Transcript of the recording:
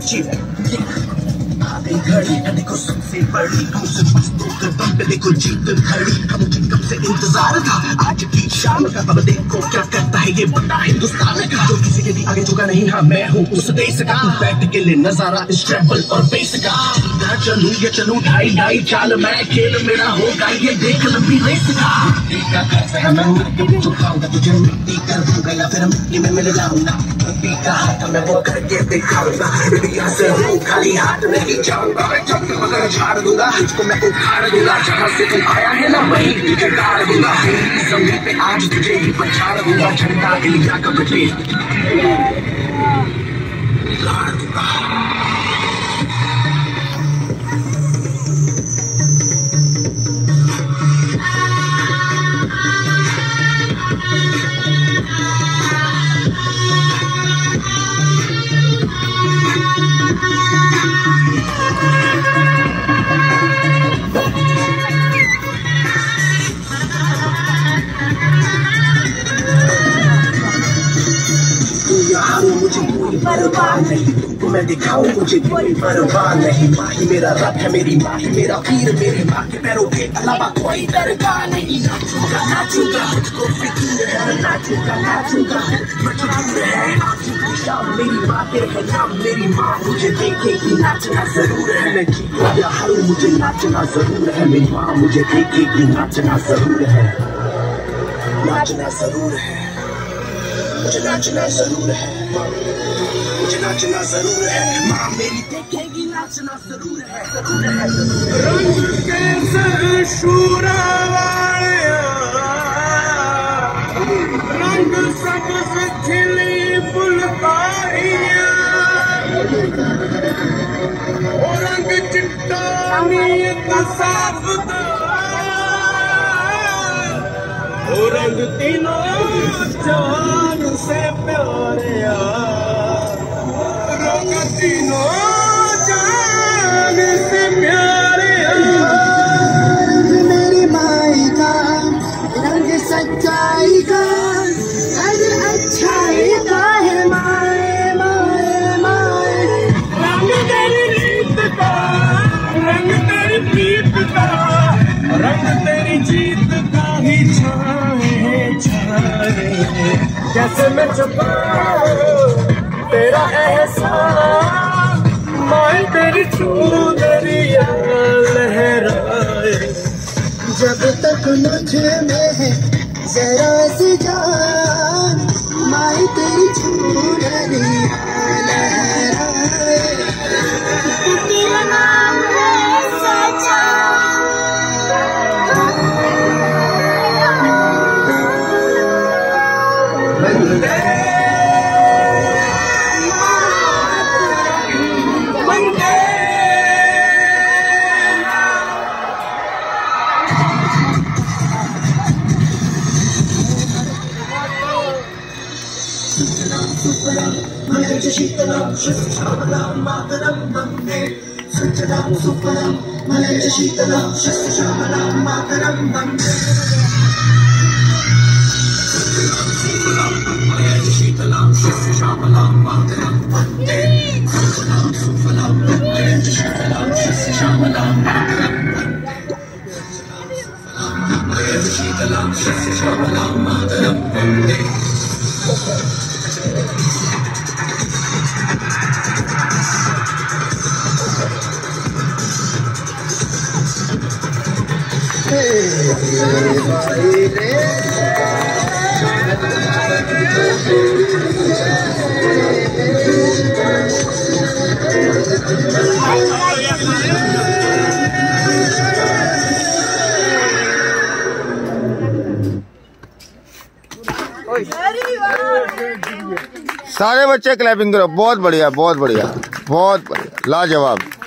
घड़ी देखो सबसे बड़ी हमसे मस्तों के दम पे देखो जीत खड़ी। हम कब से इंतजार था आज की शाम का, अब देखो क्या करता है ये बंदा हिंदुस्तान का। जो किसी के भी आगे झुका नहीं, हाँ मैं हूँ उस देश का। बैठ के ले नजारा इस ट्रैवल और बेस का। चलूं ये चलूं ढाई ढाई चाल मैं, खेल मेरा होगा ये देख लंबी रेस का। मैं मिट्टी चुकाऊंगा तुझे, मिट्टी कर दूंगा या फिर मिट्टी में मिल जाऊंगा। मिट्टी का हाथ मैं वो करके दिखाऊंगा, इंडिया से हूँ खाली हाथ नहीं जाऊंगा। मैं जब मगर झाड़ दूंगा तुझको मैं उखाड़ दूंगा, जहाँ से तू आया है ना वहीं तुझे गाड़ दूंगा। जमीन पे आज तुझे ही पछाड़ दूंगा, झंडा इंडिया का बचे गाड़ दूंगा। मुझे कोई परवाह नहीं, तुमको मैं दिखाऊं मुझे कोई परवाह नहीं। माँ ही मेरा रब है, मेरी माँ ही मेरा पीर, मेरी माँ के पैरों के अलावा कोई दरगाह नहीं। नाचूंगा नाचूंगा तुझको फिक्र है, नाचूंगा नाचूंगा मजबूर है। शाम मेरी माँ के है नाम, मेरी माँ मुझे देखेगी नाचना जरूर है। मैं जीतूं या हारूं मुझे नाचना जरूर है। मेरी माँ मुझे देखेगी नाचना जरूर है, नाचना जरूर है, मुझे नाचना जरूर है, मुझे नाचना जरूर है। माँ मेरी देखेगी नाचना जरूर है, जरूर है। रंग कैसे शूरा वालिया, रंग सबज खिली फुलकारियां, ओ रंग चिट्टा नीयत साबता, ओ रंग तीनों जान से प्यारिया, रंग तीनों जान से प्यारिया। मेरी माई का रंग सच्चाई का, हर अच्छाई का है माए माए माए। रंग तेरी रीत का, रंग तेरी प्रीत का, रंग तेरी जीत का ही छाए छाए। कैसे मैं छुपाऊं तेरा एहसास, माए तेरी चूड़ियां लहराए। जब तक मुझ में है जरा सी जान, माई तेरी चूड़ियां लहराए। तेरा नाम है सच्चा, शीतलं श्यामलं मातरं वन्दे। सज्जनं सुफलं मलयज शीतलं श्यामलं मातरं वन्दे। मलयज शीतलं श्यामलं मातरं वन्दे। सज्जनं सुफलं मलयज शीतलं श्यामलं मातरं वन्दे। मलयज शीतलं श्यामलं मातरं वन्दे। सारे बच्चे क्लैपिंग करो। बहुत बढ़िया, बहुत बढ़िया, बहुत बढ़िया, लाजवाब।